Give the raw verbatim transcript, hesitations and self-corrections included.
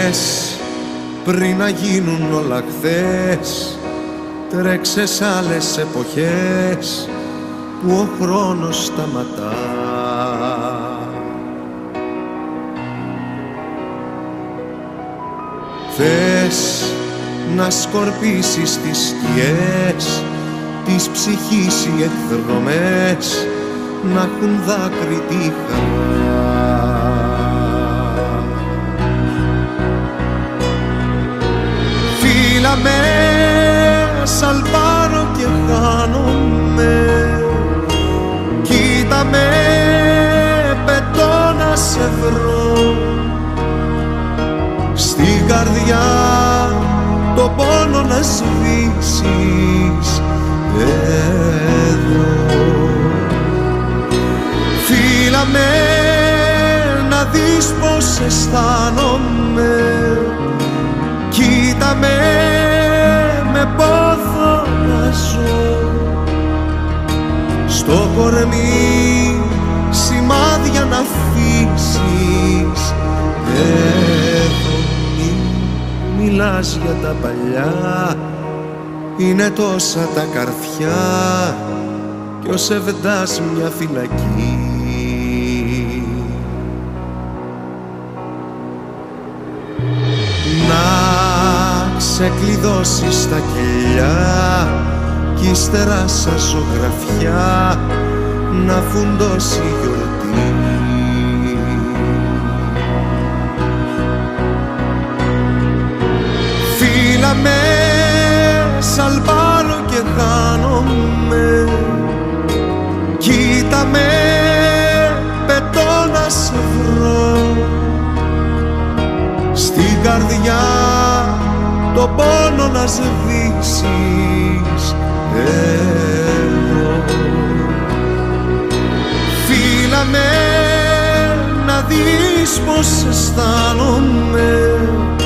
Θες πριν να γίνουν όλα χθες, τρέξε σ' άλλες εποχές που ο χρόνος σταματά. Θες να σκορπίσεις τις σκιές της ψυχής οι εκδρομές, να έχουν δάκρυ τη χαρά. Φίλα με, σαλπάρω και χάνομαι, κοίτα με, πετώ να σε βρω, στην καρδιά το πόνο να σβήσεις εδώ. Φίλα με, να δεις πως αισθάνομαι, κοίτα με, με πόθο να ζω, στο κορμί σημάδια να αφήσεις εδώ. Μη μιλάς για τα παλιά, είναι τόσα τα καρφιά κι ο Σεβεντάς μια φυλακή. Να ξεκλειδώσεις τα κελιά κι ύστερα σαν ζωγραφιά να φουντώσει η γιορτή. Φίλα με, σαλπάρω και χάνομαι, κοίτα με, πετώ να σε βρω, στην καρδιά το πόνο να σβήσεις εδώ. Φίλα με, να δεις πως αισθάνομαι,